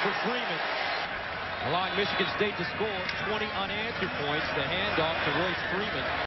for Freeman. Allowing Michigan State to score 20 unanswered points. The handoff to Royce Freeman.